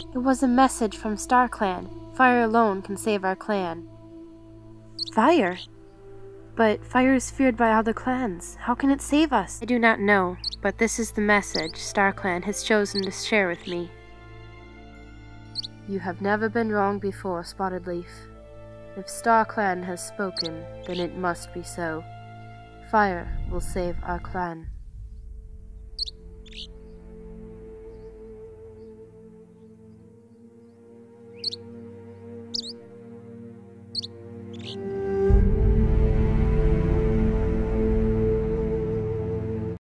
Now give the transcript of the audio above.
It was a message from StarClan. Fire alone can save our clan. Fire? But fire is feared by all the clans. How can it save us? I do not know, but this is the message StarClan has chosen to share with me. You have never been wrong before, Spotted Leaf. If StarClan has spoken, then it must be so. Fire will save our clan.